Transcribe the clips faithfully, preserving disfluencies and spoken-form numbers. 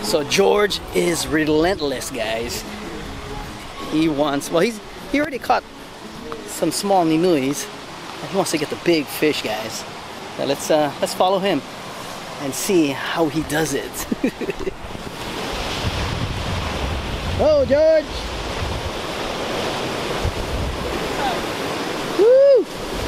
So George is relentless, guys. He wants, well, he's he already caught some small ninuis. He wants to get the big fish, guys. Now let's uh, let's follow him and see how he does it. Oh, George! Woo!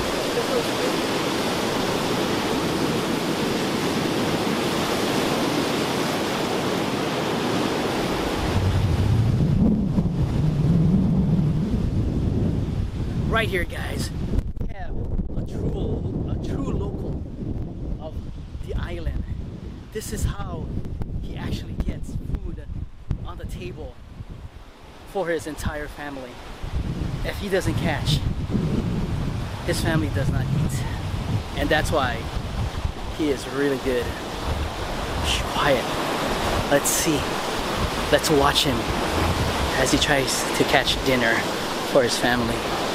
Right here, guys, we have a true, a true local of the island. This is how he actually gets food on the table for his entire family. If he doesn't catch, his family does not eat. And that's why he is really good. Shh, quiet. Let's see. Let's watch him as he tries to catch dinner for his family.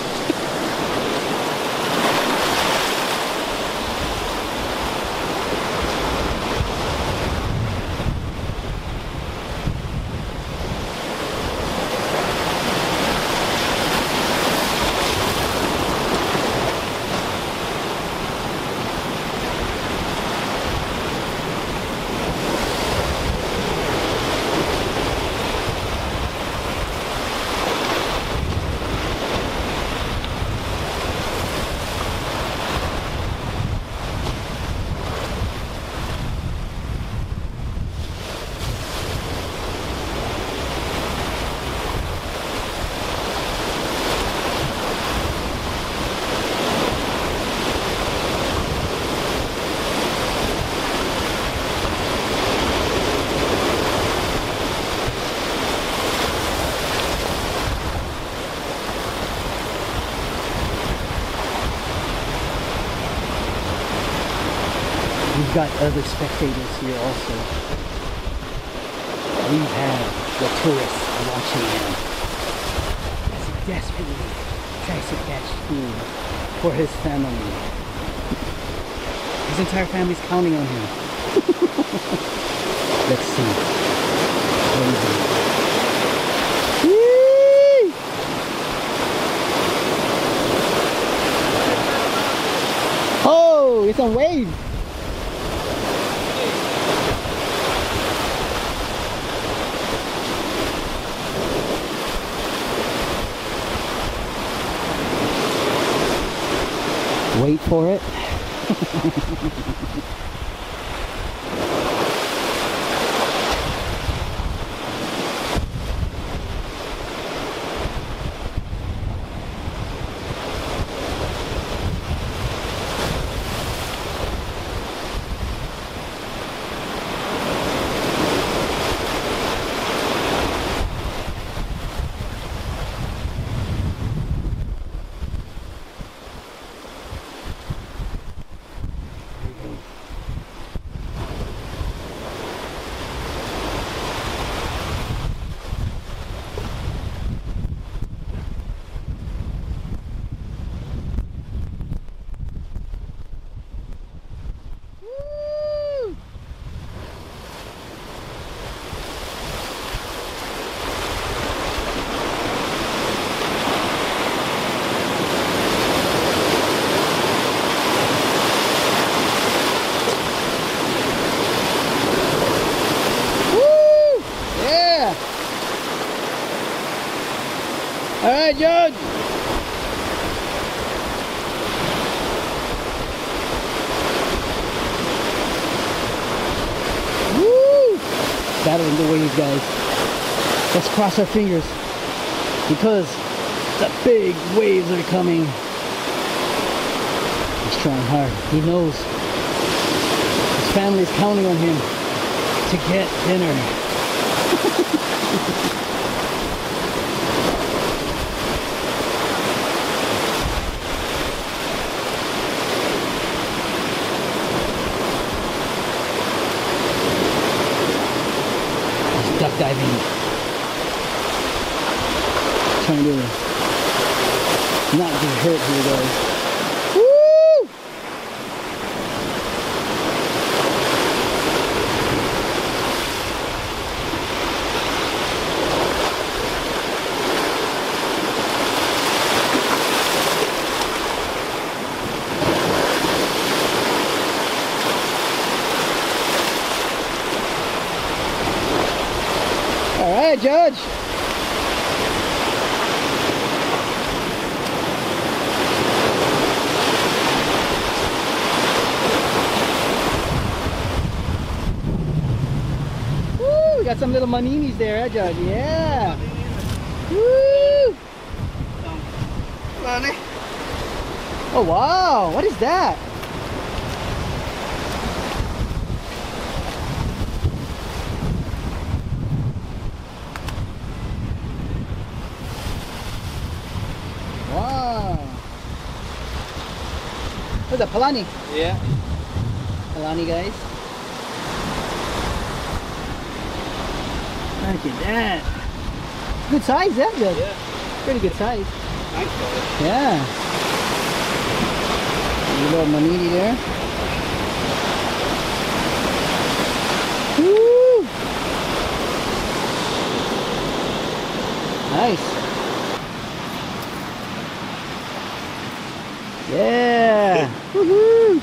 We've got other spectators here also. We have the tourists watching him as he desperately tries to catch food for his family. His entire family's counting on him. Let's see. What is it? Whee! Oh, it's a wave. Wait for it. All right, George. Woo! Battling the waves, guys. Let's cross our fingers because the big waves are coming. He's trying hard. He knows his family is counting on him to get dinner. Duck diving. Trying to not get hurt here, guys. Woo! some little maninis there, eh, Judge? Yeah. Woo! Oh wow! What is that? Wow! What's that? Palani? Yeah. Palani, guys. Look at that. Good size, yeah, Judge? Yeah. Pretty good size. Nice size. Yeah. A little manini there. Woo! Nice. Yeah. Woohoo!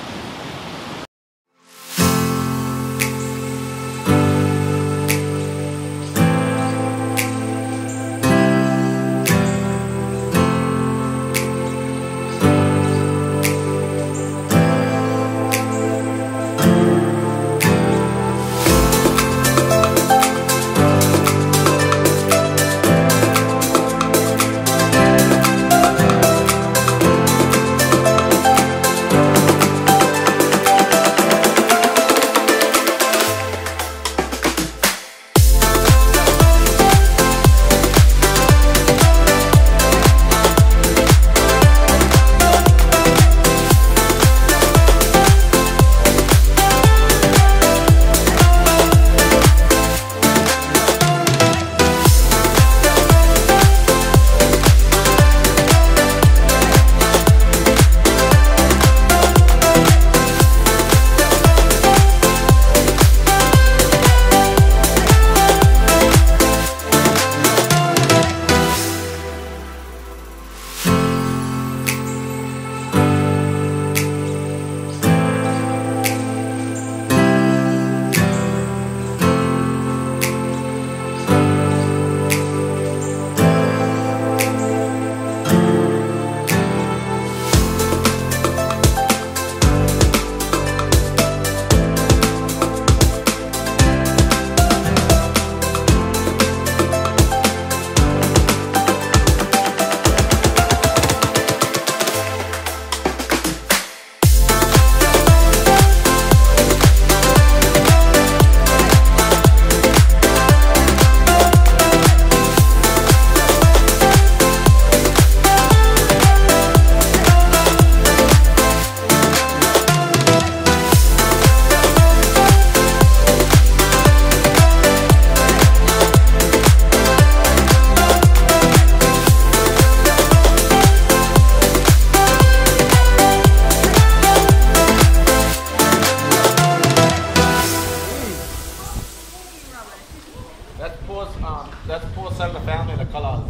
That's poor, um, that's poor sell the family the colors.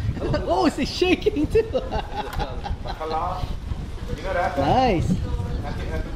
Oh, it's shaking too. The color. You know that? Nice. I think that's